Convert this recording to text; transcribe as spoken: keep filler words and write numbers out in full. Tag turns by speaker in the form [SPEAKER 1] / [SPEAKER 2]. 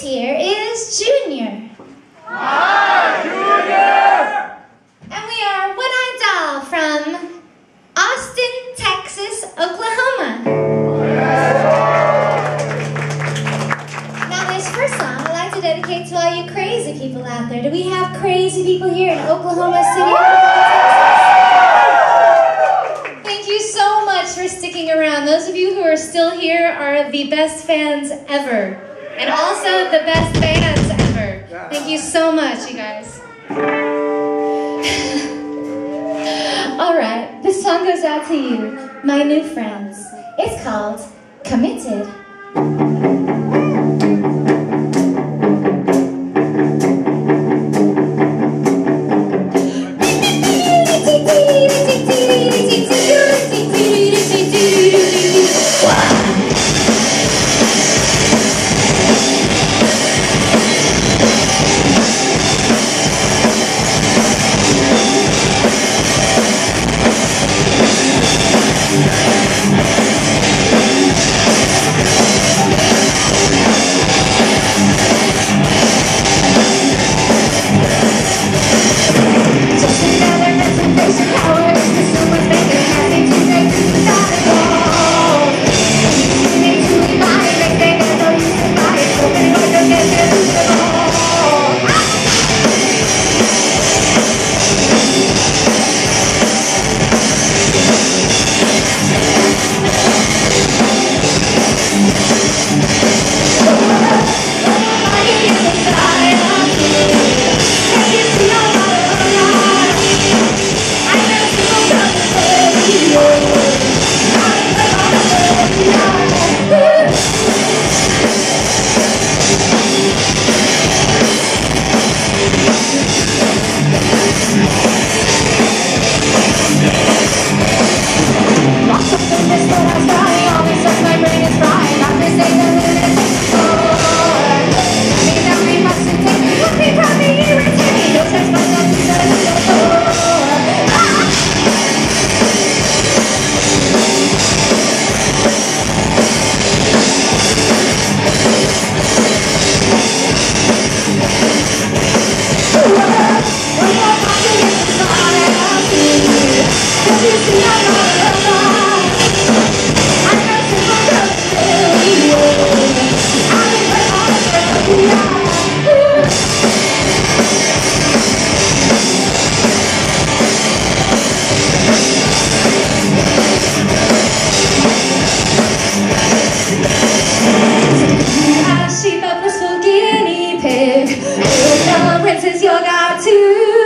[SPEAKER 1] here is Junior.
[SPEAKER 2] Hi, Junior!
[SPEAKER 1] And we are One-Eyed Doll from Austin, Texas, Oklahoma. Now this first song I'd like to dedicate to all you crazy people out there. Do we have crazy people here in Oklahoma City? Thank you so much for sticking around. Those of you who are still here are the best fans ever. And also the best bands ever. Thank you so much, you guys. All right, this song goes out to you, my new friends. It's called Committed. She thought this little guinea pig, your rinses your got to